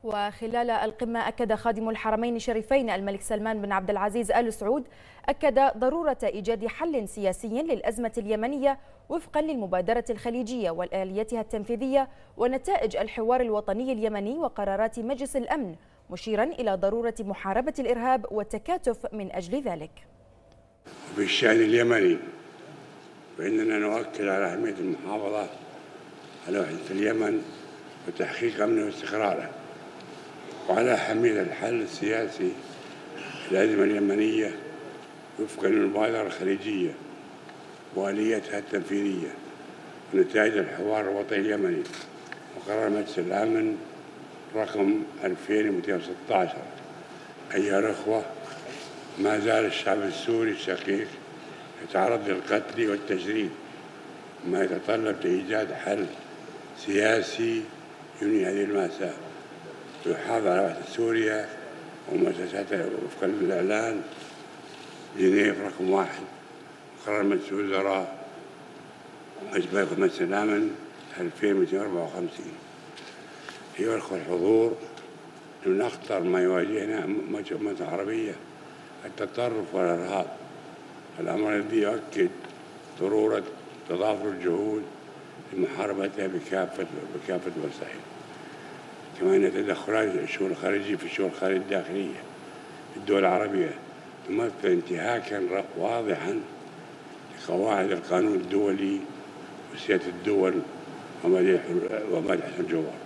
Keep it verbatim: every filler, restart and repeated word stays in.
وخلال القمة أكد خادم الحرمين الشريفين الملك سلمان بن عبد العزيز آل سعود أكد ضرورة إيجاد حل سياسي للأزمة اليمنية وفقا للمبادرة الخليجية وآلياتها التنفيذية ونتائج الحوار الوطني اليمني وقرارات مجلس الأمن، مشيرا إلى ضرورة محاربة الإرهاب والتكاتف من أجل ذلك. في الشأن اليمني فإننا نؤكد على أهمية المحافظة على وحدة اليمن وتحقيق أمنه واستقراره، وعلى أهمية الحل السياسي للأزمة اليمنية وفقا للمبادرة الخليجية وآلياتها التنفيذية ونتائج الحوار الوطني اليمني وقرار مجلس الأمن رقم ألفين ومئتين وستة عشر. أيها الأخوة، ما زال الشعب السوري الشقيق يتعرض للقتل والتشريد، ما يتطلب لإيجاد حل سياسي ينهي هذه المأساة ويحافظ على وحدة سوريا ومؤسساتها وفقا للإعلان جنيف رقم واحد وقرار مجلس الوزراء مجلس الأمن ألفين ومئتين وأربعة وخمسين. أيها الأخوة الحضور، من أخطر ما يواجهنا الأمة العربية التطرف والإرهاب، الأمر الذي يؤكد ضرورة تضافر الجهود لمحاربتها بكافة بكافة الوسائل. كما أن تدخلات الشؤون الخارجية في الشؤون الخارجية الداخلية في الدول العربية تمثل انتهاكا واضحا لقواعد القانون الدولي وسيادة الدول ومدح الجوار.